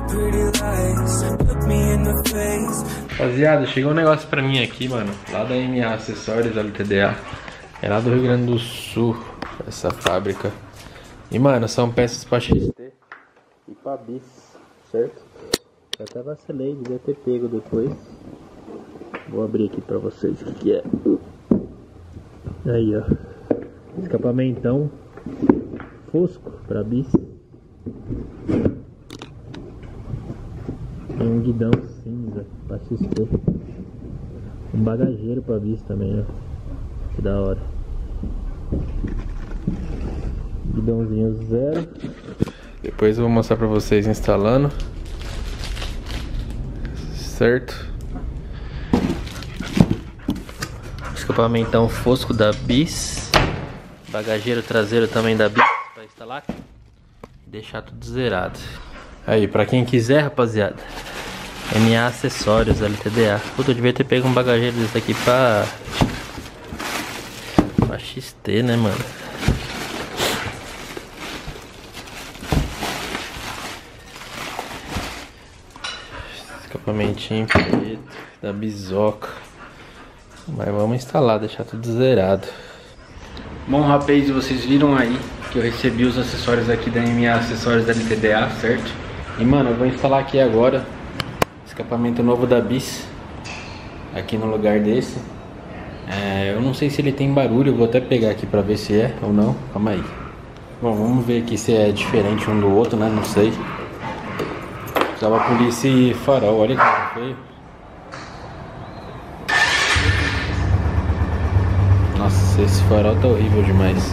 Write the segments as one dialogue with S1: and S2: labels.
S1: Rapaziada, chegou um negócio pra mim aqui, mano, lá da MA Acessórios LTDA. É lá do Rio Grande do Sul, essa fábrica. E, mano, são peças pra XT e pra bis, certo? Eu até vacilei, devia ter pego depois. Vou abrir aqui pra vocês o que é. Aí, ó. Escapamentão fosco pra bis. E um guidão cinza pra XT. Um bagageiro pra bis também, ó. Que da hora. Guidãozinho zero. Depois eu vou mostrar pra vocês instalando. Certo? Escapamentão fosco da bis. Bagageiro traseiro também da bis pra instalar. E deixar tudo zerado. Aí, pra quem quiser, rapaziada, MA Acessórios LTDA. Puta, eu devia ter pego um bagageiro desse aqui pra XT, né, mano? Escapamentinho preto da bisoca. Mas vamos instalar, deixar tudo zerado. Bom, rapaz, vocês viram aí que eu recebi os acessórios aqui da MA Acessórios da LTDA, certo? E, mano, eu vou instalar aqui agora escapamento novo da bis aqui no lugar desse. Eu não sei se ele tem barulho, eu vou até pegar aqui pra ver se é ou não. Calma aí. Bom, vamos ver aqui se é diferente um do outro, né? Não sei. Precisava polir esse farol, olha que feio. Nossa, esse farol tá horrível demais.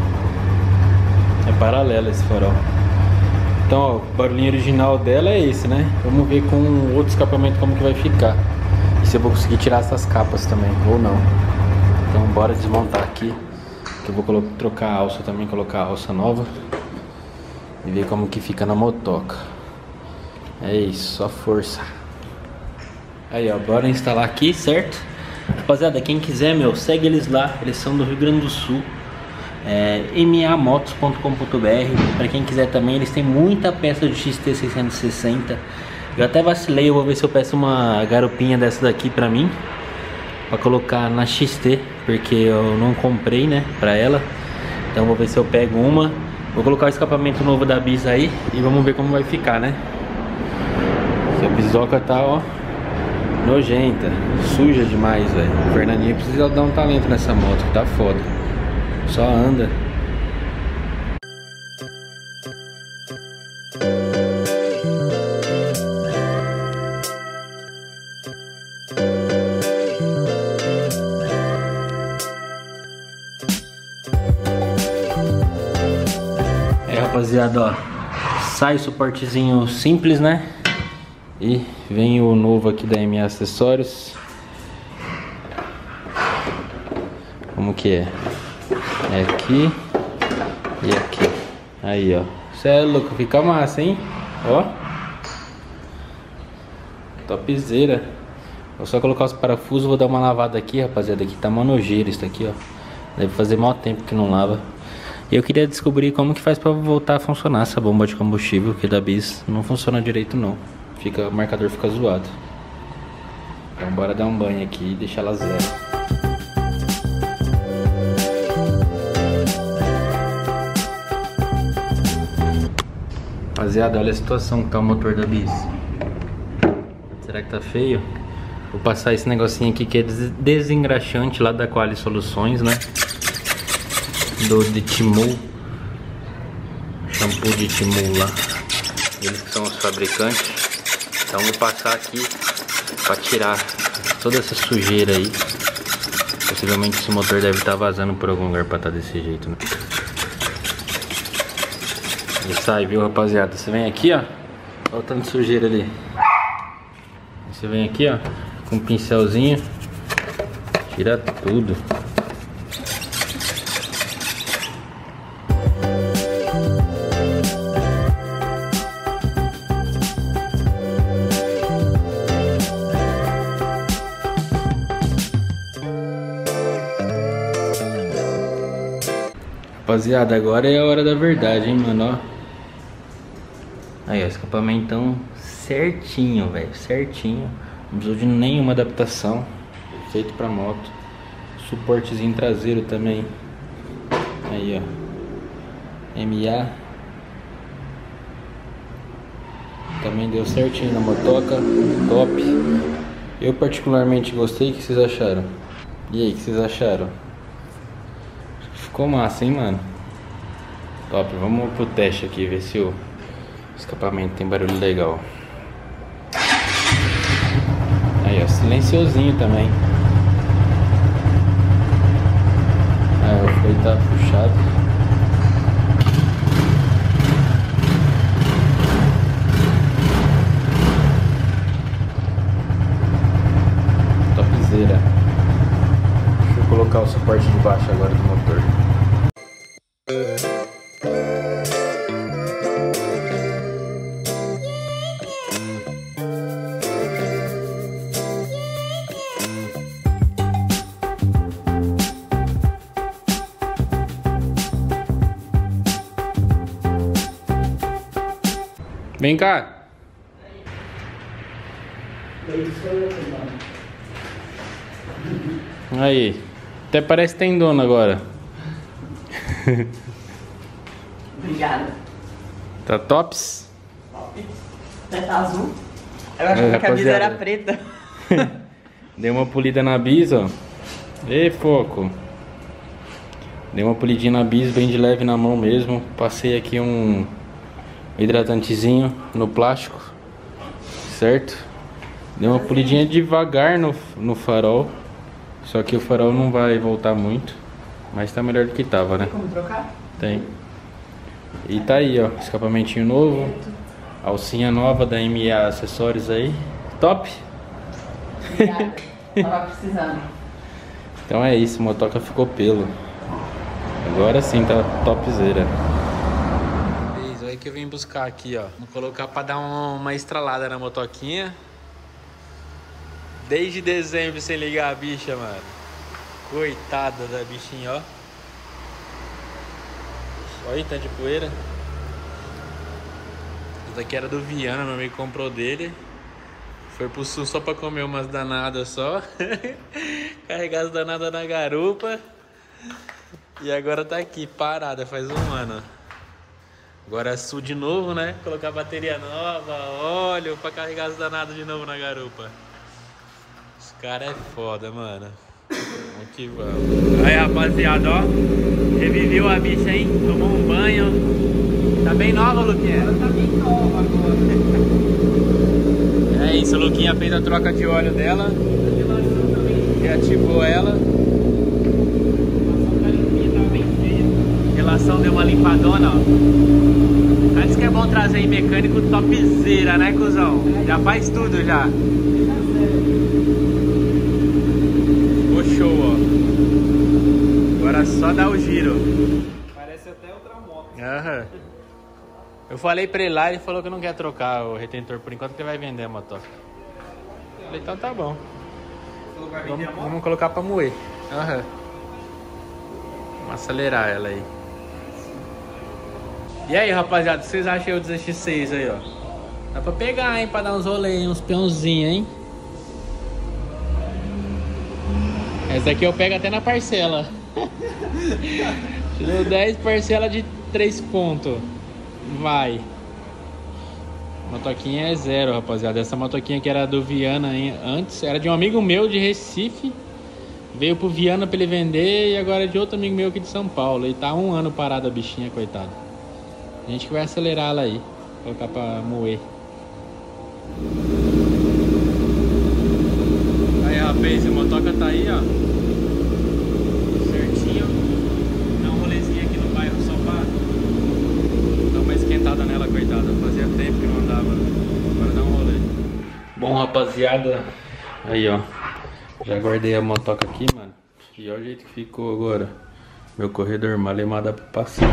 S1: É paralelo esse farol. Então, ó, o barulhinho original dela é esse, né? Vamos ver com outro escapamento como que vai ficar. E se eu vou conseguir tirar essas capas também, ou não. Então bora desmontar aqui. Que eu vou trocar a alça também, colocar a alça nova. E ver como que fica na motoca. É isso, só força. Aí, ó, bora instalar aqui, certo? Rapaziada, quem quiser, meu, segue eles lá. Eles são do Rio Grande do Sul. mamotos.com.br. Pra quem quiser também, eles têm muita peça de XT660. Eu até vacilei, eu vou ver se eu peço uma garupinha dessa daqui pra mim, pra colocar na XT, porque eu não comprei, né, pra ela. Então vou ver se eu pego uma. Vou colocar o escapamento novo da bis aí e vamos ver como vai ficar, né. Essa bisoca tá, ó, nojenta, suja demais, velho. O Fernandinho precisa dar um talento nessa moto, que tá foda. Só anda. Rapaziada, ó, sai o suportezinho simples, né? E vem o novo aqui da MA Acessórios. Como que é? É aqui e aqui. Aí, ó. Cê é louco, fica massa, hein? Ó. Topzera. Vou só colocar os parafusos, vou dar uma lavada aqui, rapaziada. Aqui tá uma nojeira isso aqui, ó. Deve fazer maior tempo que não lava. E eu queria descobrir como que faz pra voltar a funcionar essa bomba de combustível, que da bis não funciona direito não. O marcador fica zoado. Então bora dar um banho aqui e deixar ela zero. Rapaziada, olha a situação que tá o motor da bis. Será que tá feio? Vou passar esse negocinho aqui que é desengraxante lá da Quali Soluções, né? De Timul, shampoo de Timul lá, eles que são os fabricantes. Então vou passar aqui para tirar toda essa sujeira aí. Possivelmente esse motor deve estar vazando por algum lugar para estar desse jeito, né? E sai, viu, rapaziada? Você vem aqui, ó, olha o tanto de sujeira ali. Você vem aqui, ó, com um pincelzinho, tira tudo. Rapaziada, agora é a hora da verdade, hein, mano, ó. Aí, ó, escapamentão certinho, velho, certinho. Não precisou de nenhuma adaptação. Feito pra moto. Suportezinho traseiro também. Aí, ó. MA. Também deu certinho na motoca. Top. Eu particularmente gostei. O que vocês acharam? E aí, o que vocês acharam? Ficou massa, hein, mano? Top. Vamos pro teste aqui, ver se o escapamento tem barulho legal. Aí, ó, silenciosinho também. Aí, o freio tá puxado. Topzera. Deixa eu colocar o suporte de baixo agora do motor. Vem cá. Aí. Até parece que tem dono agora.
S2: Obrigada.
S1: Tá tops?
S2: Top. Até tá azul. Eu achava que a bisa era preta.
S1: Dei uma polida na bisa, ó. Ei, foco. Dei uma polidinha na bisa, bem de leve na mão mesmo. Passei aqui um hidratantezinho no plástico, certo? Dei uma polidinha devagar no farol. Só que o farol não vai voltar muito, mas tá melhor do que tava, né?
S2: Tem como trocar?
S1: Tem. E tá aí, ó, escapamentinho novo, alcinha nova da MA Acessórios aí. Top!
S2: Obrigada. Tava precisando.
S1: Então é isso, a motoca ficou pelo. Agora sim tá topzera. Aí que eu vim buscar aqui, ó. Vou colocar pra dar uma estralada na motoquinha. Desde dezembro sem ligar a bicha, mano. Coitada da bichinha, ó. Olha aí, tanto de poeira. Essa daqui era do Viana, meu amigo comprou dele. Foi pro sul só pra comer umas danadas só. Carregar as danadas na garupa. E agora tá aqui, parada, faz um ano. Agora sul de novo, né? Colocar bateria nova, óleo pra carregar as danadas de novo na garupa. Os caras é foda, mano. Vamos que vamos. Aí, rapaziada, ó. Reviveu a bicha, hein? Tomou um banho. Tá bem nova, Luquinha?
S2: Ela tá bem nova agora.
S1: É isso, a Luquinha fez a troca de óleo dela. Reativou ela. Relação deu uma limpadona, ó. Antes que é bom trazer em mecânico topzera, né, cuzão? Já faz tudo já. Ficou show, ó. Agora só dá o giro.
S3: Parece até outra moto.
S1: Aham. Eu falei pra ele lá, ele falou que não quer trocar o retentor por enquanto, que vai vender a motoca. Eu falei, então tá bom. Vamos colocar pra moer. Aham. Vamos acelerar ela aí. E aí, rapaziada, o que vocês acham aí o 200X6 aí, ó? Dá pra pegar, hein? Pra dar uns rolês, uns peãozinhos, hein? Essa daqui eu pego até na parcela. Tirou 10 parcela de 3 conto. Vai. Motoquinha é zero, rapaziada. Essa motoquinha que era do Viana antes, era de um amigo meu de Recife. Veio pro Viana pra ele vender e agora é de outro amigo meu aqui de São Paulo. E tá 1 ano parada a bichinha, coitada. A gente que vai acelerar ela aí. Colocar pra moer. Aí, rapaz, a motoca tá aí, ó. Certinho. Dá um rolezinho aqui no bairro só pra dar uma esquentada nela, coitada. Fazia tempo que não andava. Agora dá um rolê. Bom, rapaziada. Aí, ó. Já guardei a motoca aqui, mano. E olha o jeito que ficou agora. Meu corredor malemada pra passar.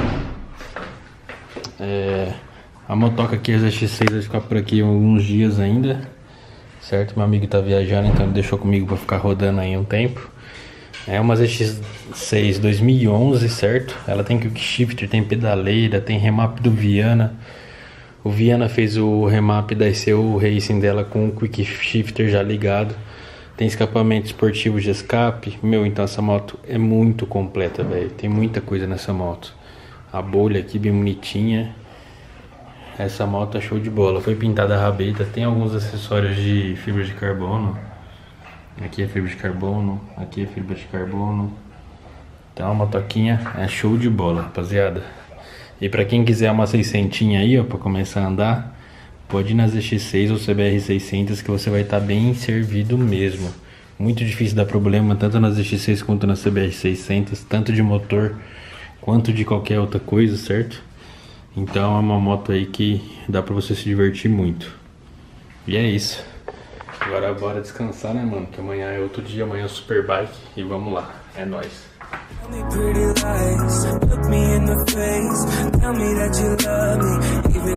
S1: A motoca aqui, a ZX6, vai ficar por aqui alguns dias ainda. Certo? Meu amigo tá viajando, então ele deixou comigo pra ficar rodando aí um tempo. É uma ZX6 2011, certo? Ela tem quick shifter, tem pedaleira, tem remap do Viana. O Viana fez o remap da ECU Racing dela com o Quick Shifter já ligado. Tem escapamento esportivo de escape. Meu, então essa moto é muito completa, velho. Tem muita coisa nessa moto. A bolha aqui bem bonitinha. Essa moto é show de bola. Foi pintada a rabeta. Tem alguns acessórios de fibra de carbono. Aqui é fibra de carbono. Aqui é fibra de carbono. Então a motoquinha é show de bola, rapaziada. E pra quem quiser uma 600 aí, ó, pra começar a andar, pode ir na ZX6 ou CBR600 que você vai estar bem servido mesmo. Muito difícil dar problema, tanto na ZX6 quanto na CBR600, tanto de motor quanto de qualquer outra coisa, certo? Então é uma moto aí que dá pra você se divertir muito. E é isso. Agora bora descansar, né, mano? Que amanhã é outro dia, amanhã é o Superbike. E vamos lá, é nóis. Pretty lies, look me in the face, tell me that you love me, even